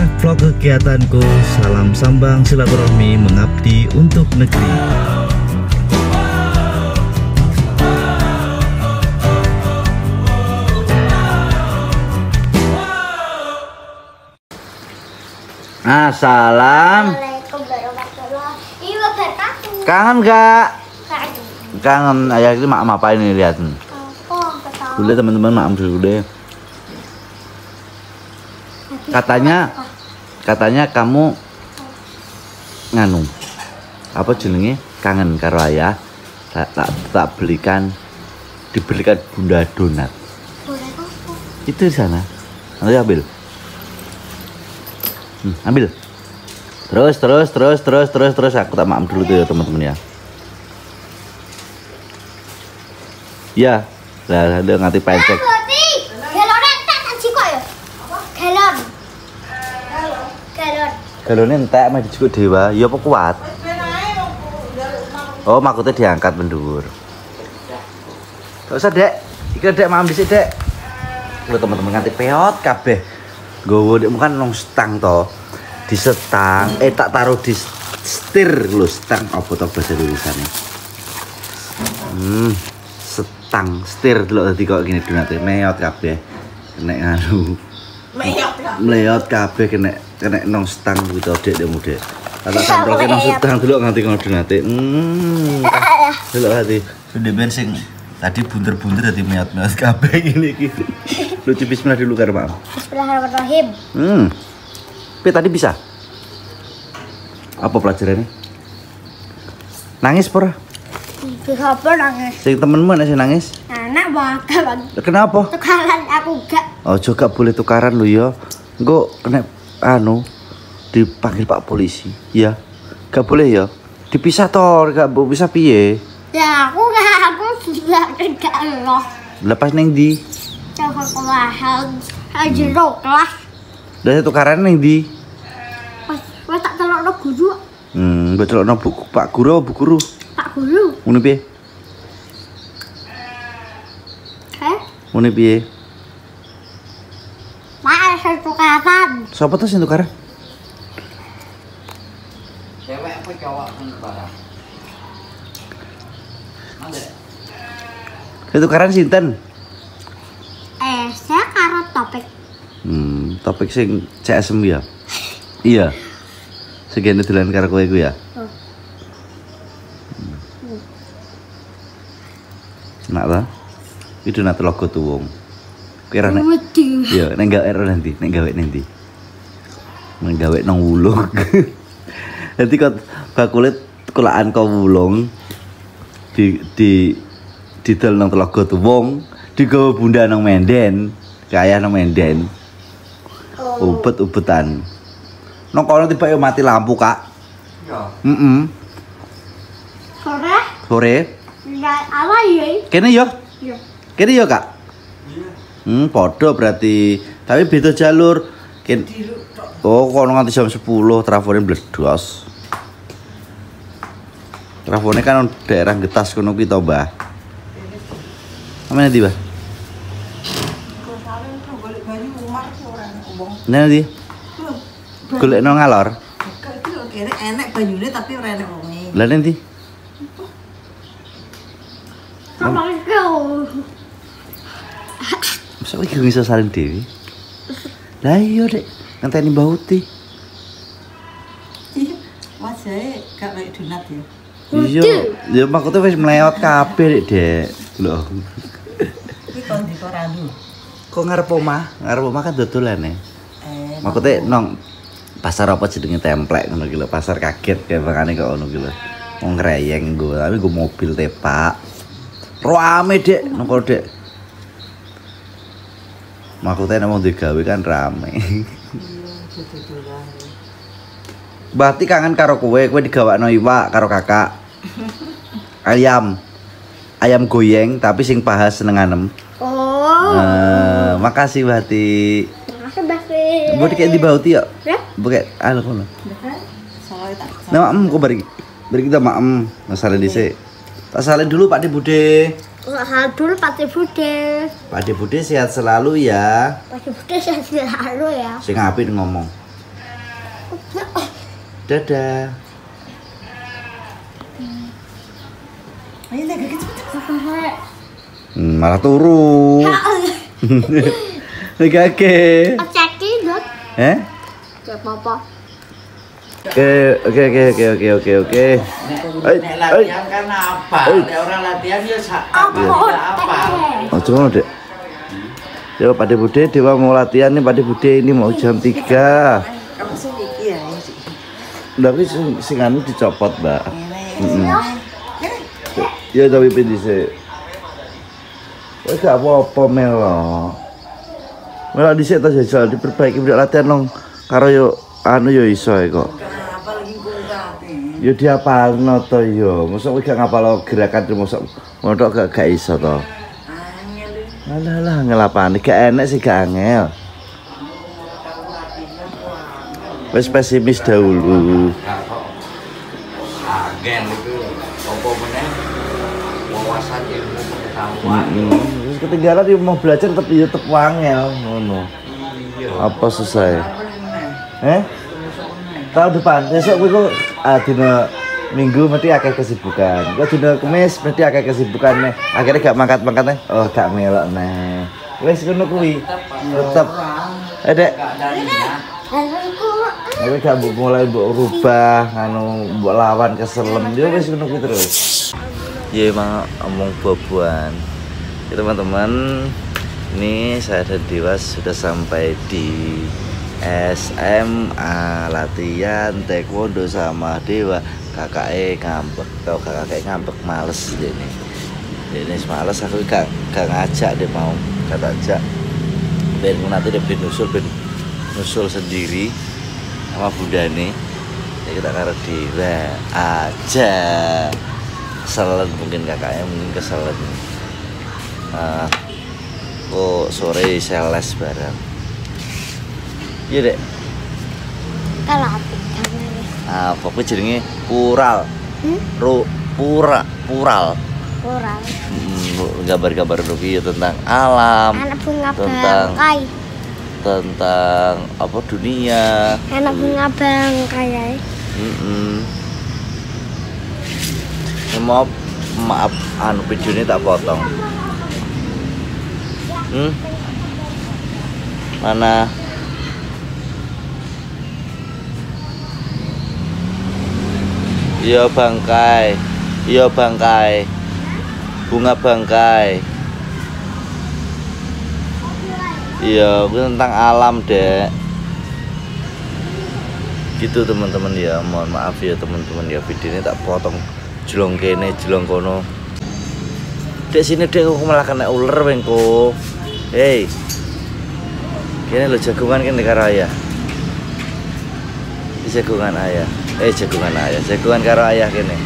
inilah vlog kegiatanku. Salam sambang silaturahmi mengabdi untuk negeri. Assalamualaikum warahmatullahi wabarakatuh. Kangen gak? Kangen. Ayah ini mak apa ini lihat. Udah teman-teman mak dulu deh. Katanya kamu nganu apa jenenge kangen karo ayah. Tak dibelikan bunda donat. Itu di sana. Nanti ambil. Ambil. Terus aku tak maaf dulu tuh ya teman-teman ya. Ya, lah ada nganti pencet. Galon entek mah dijukuk dewa, ya apa kuat? Oh, makutnya diangkat mendur. Gak usah, Dek. Iki Dek maaf dhisik, Dek. Lho teman-teman nganti peot kabeh. Nggowo Dek kan nang stang to. Di setang, tak taruh di setir lho, stang apa to bahasa tulisane. Setang, setir delok dadi kok gini donate meot kabeh. Nek anu. Meleot kabeh kena nang stang gitu Dek demu Dek. Tak samproke nang stang delok nganti ngono donate. Delok hati. Sudah bensin. Tadi bunter-bunter dadi meot-meot kabeh ngene iki. Lucu bismillah dulu karo Pak. Bismillahirrahmanirrahim. Tadi bisa. Apa pelajarannya? Nangis pura? Kenapa nangis? Sing temenmu nek sing nangis? Anak bakal. Kenapa? Tukaran aku gak. Oh, juga boleh tukaran lu ya. Engko nek anu dipanggil Pak polisi. Ya. Gak boleh ya. Dipisah toh, gak bisa piye? Ya aku sudah gak loh. Lepas neng di. Coba kelahan ajero kelas. Dah tukaran neng di. Wes tak telokno guru. Mbok telokno Pak Guru apa Bu Guru? Pak Guru. Ngono piye? Ngono piye? Mak saya tukaran. Siapa tuh sing tukaran? Cewek apa cowok yang tukaran? Sing tukaran sinten? Saya karo topik. Topik sing CSM ya. Iya. Segene dolan karo kowe iku ya. Nak ta? Itu nate logo tuwung. Kira nek. Iya, nek gawe nanti, nek gawe nanti. Nek gawe nang wulung. Nanti kok bakule kulaan kok wulung di didol nang logo tuwung, digawa bunda nang menden, kaya nang menden. Ubet-ubetan. Nang kono tiba yo mati lampu, Kak. Ya. Sore. Ya, apa ya? Kene yo. Iya. Kene yo, Kak. Iya. Podo berarti. Tapi beda jalur. Oh, kono nganti jam 10 trafone bledos. Trafone kan daerah Getas kono ki to, Mbah. Amene ndi, Mbah? Nanti golek nang ngalor. Kene enek banyune tapi ora enek wonge. Lah nanti. Sama kau. Masa iki bisa salin dewi? Lah iya, Dek. Ngenteni Mbah Uti. Wajahe gak kayak donat ya. Iya, ya maksudnya wis mlewat kabeh, Dek. Lho. Iki kon di Koranu. Kok ngarep omah? Ngarep omah kan dodolane. Maksudnya nong pasar apa jenenge templek ngono ki lho, pasar kaget kayak makane kok ngono ki lho. Wong ngreyeng nggo, tapi nggo mobil tepak. Rame, Dek, nang kono, Dek. Maksudnya nang digawe kan rame. Berarti kangen karo kowe digawakno iwak karo kakak. Ayam goyeng tapi sing paha senenganem. Oh. Makasih Bati. Makasih Bati. Mbok dikek di Bauti ya? Ya. Buket anu kono. Soale tak. Nah, kok bari kita maem masalah dhisik. Tak salin dulu Pak De Bude. Hal dulu Pak De Bude. Pak De Bude sehat selalu ya. Pak De Bude sehat selalu ya. Sing apik ngomong. Dadah. Ayo jaga cepet. Malah turu. Oke. Oke, dot. Gak apa-apa. Oke. Nek latihan kan apa? Nek orang latihan ya apa? Oh, cuma Dek. Dewa Pade Bude, Dewa mau latihan nih Pade Bude ini mau jam 3. Kamu sih iki ya. Tapi sing anu dicopot, Mbak. Ya tapi dhisik. Wis gak apa-apa Melo. Melo dhisik ta jajal diperbaiki ndak latihan nang karo yo anu yo iso kok. Apa lagi kuwi? Ya diapalno to yo. Mosok kowe gak ngapal gerakan mosok ngono gak iso to. Alah ngelapane gak enak sih gak angel. Wis pesimis dahulu. Agen itu apa meneh? Wawasan ilmu pengetahuan. Terus ketinggalan dia mau belajar tapi tetep wangel ngono. Apa susah? Tahun depan besok kowe dina Minggu mesti akeh kesibukan. Kok dina Kamis mesti akeh kesibukan nih. Akhirnya gak mangkat-mangkat nih. Oh, gak melok nih. Wis ngono kuwi. Tetep. Dek. Kowe gak mulai mbok rubah anu mbok lawan keselem. Yo wis ngono kuwi terus. Ya emang omong boboan. Ya, teman-teman, ini saya dan Dewa sudah sampai di SMA latihan taekwondo sama Dewa. Kakaknya ngambek, tau kakaknya ngambek males ini. Ini males aku gak ngajak dia mau kata ajak. Ben nanti dia nusul sendiri sama bunda nih. Ya kita karo Dewa aja. Keselen mungkin kakaknya mungkin keselen. Kok sore saya les bareng. Iya dek. Kalau aku Apa kuwi jenenge pural. Pural. kurang. Gambar-gambar rugi tentang alam, Anak bunga tentang bangkai. tentang apa dunia. Anak bunga bangkai ya. Maaf anu video ini tak potong. Mana? Iya bangkai, bunga bangkai. Iya, itu tentang alam dek. Gitu teman-teman ya, mohon maaf ya teman-teman ya, video ini tak potong jelong kene, jelong kono. Dek sini dek aku malah kena ular bengko. Hei, kene lo jagungan kene karo ayah. Jagungan ayah. Jagungan karo ayah kene.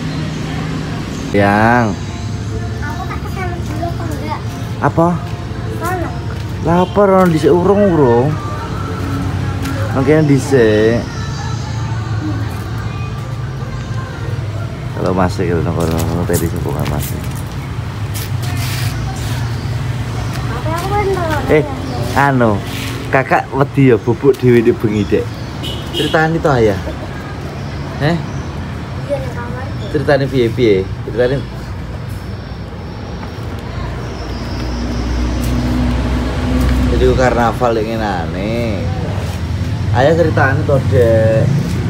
Yang Aku tak kesana dulu kok enggak. apa? Sana. Lapar orang dhisik urung. Makanya dhisik. Kalau masih kalau nongkrong tadi sepukan masih. Tapi aku bener. Anu, kakak wedi ya bubuk dhewe di bengi dek. Ceritane to ayah. Iya di kamar. Ceritane piye? Ceritane jadi karnaval ingin aneh. Ayah ceritane to dek.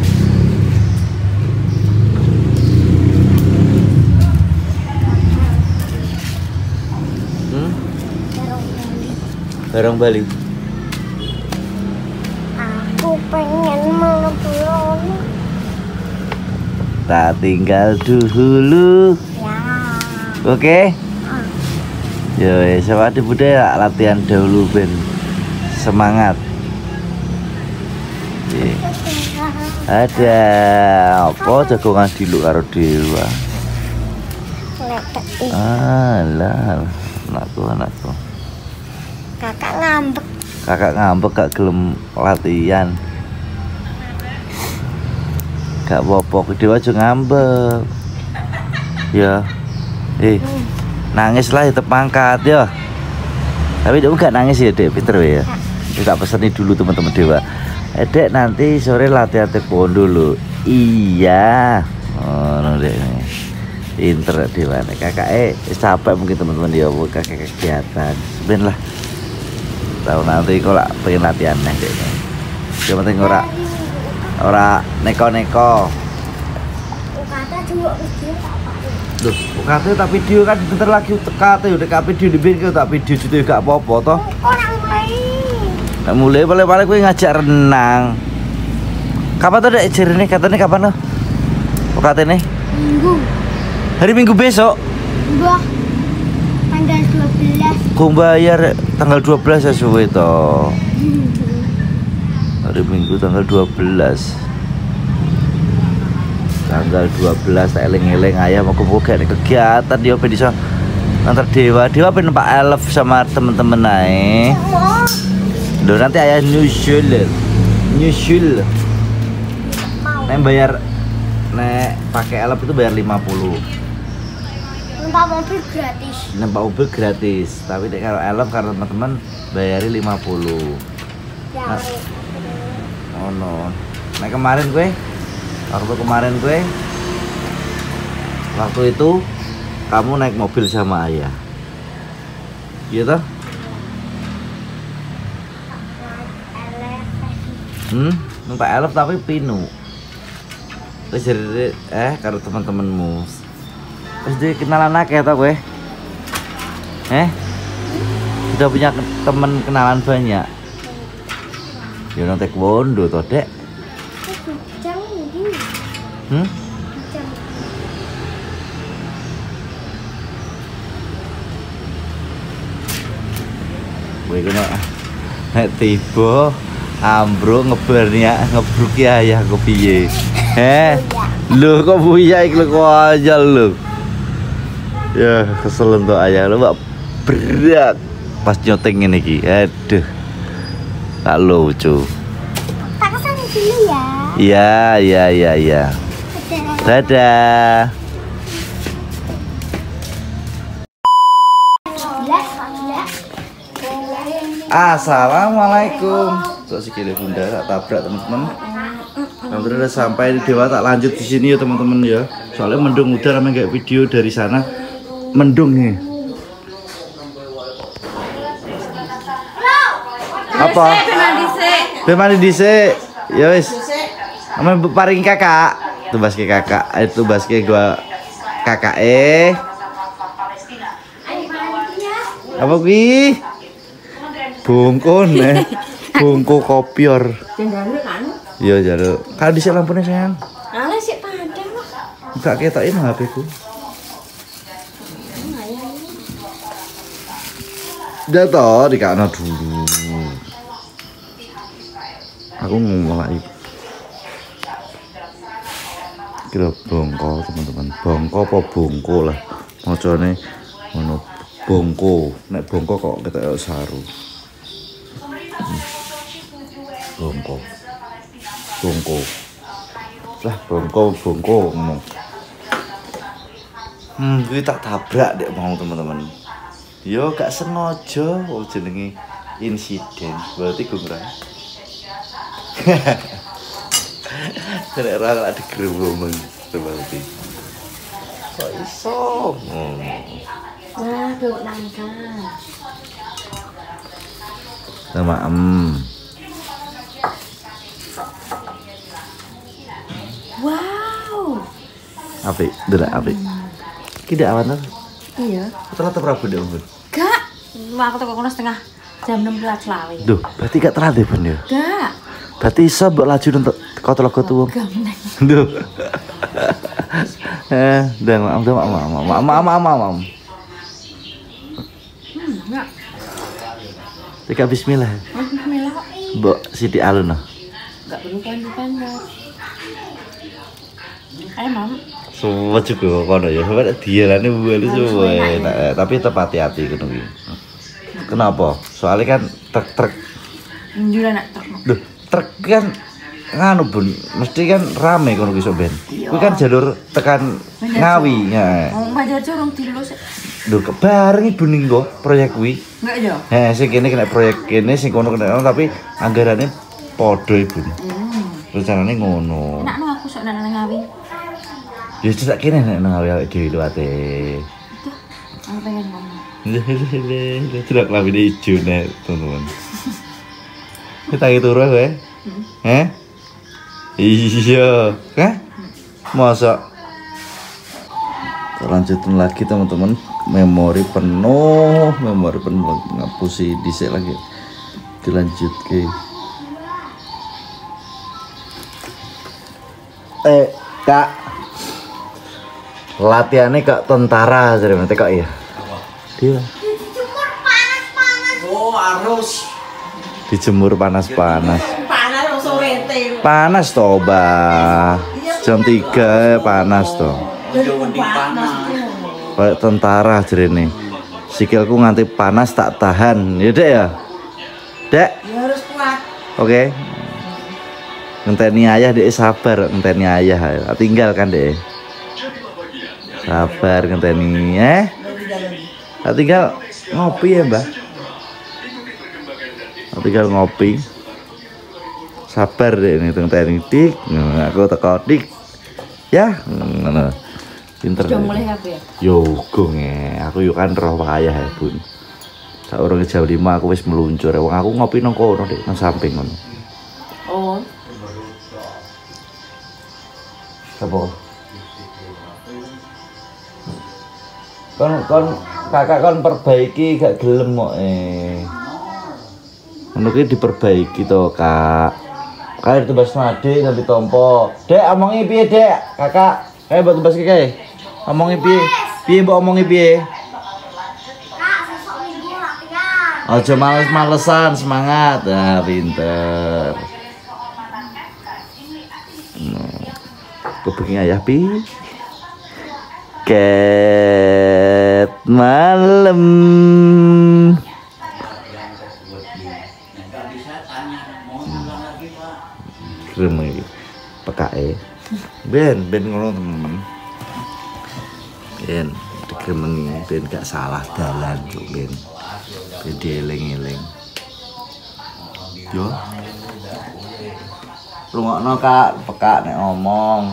Barang Bali. Aku pengen melebur. Tak tinggal dulu. Ya. Oke. Yo, sama di budaya latihan dahulu ben semangat. Ada apa jagongan diluk karo Dewa. Alah, anakku. Kakak ngambek gak gelem latihan. Gak apa-apa, Dewa aja ngambek. Ya. Nangis lah tetep mangkat ya. Tapi dia gak nangis ya, Dek, pinter ya. Kita pesani dulu teman-teman Dewa. Dek nanti sore latihan taekwondo lho. Iya. Oh, Dek. Pinter di mana? Kakak capek mungkin teman-teman dia kakak kegiatan. Sebenarnya lah. Tahu nanti kalau pengen latihan nih Deknya. Yang penting ora neko-neko. Kata juga video tak apa. Loh, UKT tak video kan bentar lagi UKT udah video di bikin tak video itu gak apa-apa toh. Kok nang mulai? Nak mulai paling gue ngajak renang. Kapan tuh dek jernih katanya kapan loh? UKT nih? Minggu. Hari Minggu besok. Wah. Tanggal 12. Gue bayar tanggal 12 ya suwe toh. Hari Minggu tanggal 12. Tanggal 12 tak eleng-eleng ayah mau buka nih kegiatan dia bisa antar dewa pengen Pak Elf sama temen-temen naik. Loh nanti ayah nyusul nek bayar nek pakai Elf itu bayar 50. Numpak mobil gratis. Numpak mobil gratis tapi nek kalau Elf karena teman-teman bayari 50. Ya. Oh no. Nek kemarin gue waktu itu kamu naik mobil sama ayah gitu numpak Elf tapi pinu terus jadi karo teman-temanmu terus dia kenalan akeh tau gue udah punya teman kenalan banyak ya nang taekwondo toh dek. Gue nek tiba ambruk ngebruk ya ayah kok piye? Lho kok buya iki kok aja lho. Ya kesel untuk ayah lu berat pas nyoteng ngene iki. Aduh. Tak lucu. Tak kesana dulu ya. Iya. Dadah. Assalamualaikum. Sok sikile bunda tak tabrak teman-teman. Alhamdulillah sampai di Dewa tak lanjut di sini ya teman-teman ya. Soalnya mendung udah ramai kayak video dari sana. Mendung nih. Apa? Bemani dhisik. Ya wis. Aman paring kakak. Itu baske kakak. Itu baske gua kakak Apa kuwi? Bungkun bungku kopior. Jaluk kan? Iya jaluk. Kan dhisik lampune sayang. Ala sik padang. Enggak ketokin HP ku. Udah toh dikakno dulu. Aku ngomong lagi. Kira bongko teman-teman. Bongko apa bongko lah. Macane ngono bongko. Nek bongko kok ketok saru. Bongko lah bongko ngomong gue tak tabrak dek mau teman-teman yo gak sengaja jenenge insiden berarti gue ngerang kena orang ada gerobongan berarti kok iso Wah, duk nangka. sama Wow. apik, delok apik. Ki ndak awan to? Iya. Telat ta Prabu ndak mun? Gak. Aku teko kono setengah jam 6 selawe. Duh, berarti gak telat ya, Bun ya? Gak. Berarti iso mbok laju nonton kota-kota tuwung. Gak meneng. Duh. Maaf. Enggak. Tika bismillah. Bismillah. Mbok Siti Alun. Enggak perlu panjang. Ayo, Mam. Semua juga kono ya. Sampai dielane buale semua. Tapi tetap hati-hati ngono iki. Kenapa? Soalnya kan truk-truk. Njur anak truk. Duh, truk kan nganu Bun, mesti kan rame kono ki sok ben. Kuwi kan jalur tekan Ngawi. Ya. Oh, Banjar Curung dilus. Duh, kebareng Ibu Ninggo proyek kuwi. Enggak ya? Sing kene kena proyek kene, sing kono kena tapi anggarane Podo ibu. Rencananya ngono. Enak no aku sok nang ngawi. Ya cetak kene nek nang awake dhewe luwate. Aku pengen ngomong. Tidak kelamin hijau nih teman-teman. Kita gitu turu gue. Iya, masa. Lanjutin lagi teman-teman. Memori penuh ngapusi dhisik lagi. Dilanjut ke. Kak. Latihannya kak tentara jadi nanti kak iya. Dia. Dijemur panas-panas. Oh, harus. Dijemur panas-panas. Panas sore teh. Panas toh, Bah. Jam 3 panas toh. Di panas. Kayak tentara jerene. Sikilku nganti panas tak tahan. Ya, Dek ya? Dek. Ya harus kuat. Oke. Ngenteni ayah Dek sabar, ngenteni ayah. Tinggal kan, Dek. Sabar ngenteni, tinggal ngopi ya, Mbah. Tinggal ngopi. Sabar Dek ini ngenteni dik. Aku teko dik. Ya, ngono. Pinter. Sudah mulai apa ya? Yo gong aku yo kan roh ayah ya bun. Tak urung jam 5 aku wis meluncur. Wong aku ngopi nang kono Dek, nang samping ngono. Oh. Apa? Kon kakak kon perbaiki gak gelem kok ngono ki diperbaiki to, Kak. Kae tebas nade ganti tompo. Dek omongi piye, Dek? Kakak, kae mbok tebas kae. Omongi piye? Piye mbok omongi piye? Kak, sesok minggu latihan. Aja males-malesan, semangat. Nah, pinter. Kepengen ayah pi. Ket malam. Keren iki. Pekake. Ben ngono temen. Ben dikemengi ben gak salah dalan cuk ben. Ben dieling-eling. Yo. Rungokno Kak, pekak nek ngomong.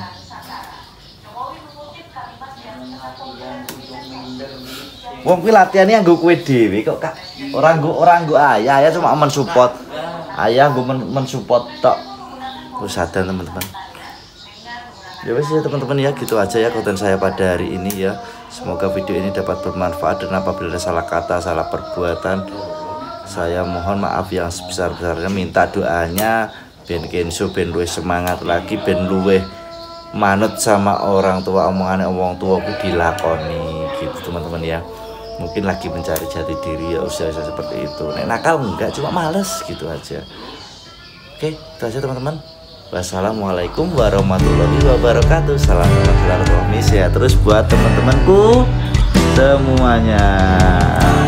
Wong kuwi latihane nggo kowe dhewe kok, Kak. Ora nggo ayah, ya cuma mensupport. Ayah nggo mensupport tok. Wis sadar teman-teman. Ya wis ya teman-teman ya, gitu aja ya konten saya pada hari ini ya. Semoga video ini dapat bermanfaat dan apabila ada salah kata, salah perbuatan, saya mohon maaf yang sebesar-besarnya. Minta doanya ben Kenzo ben luwih semangat lagi, ben luwih manut sama orang tua, omongannya orang tua aku dilakoni gitu teman-teman ya. Mungkin lagi mencari jati diri ya usia seperti itu. Nek nakal enggak, cuma males gitu aja. Oke, itu aja teman-teman. Wassalamualaikum warahmatullahi wabarakatuh. Salam kenal, salam ya terus buat teman-temanku semuanya.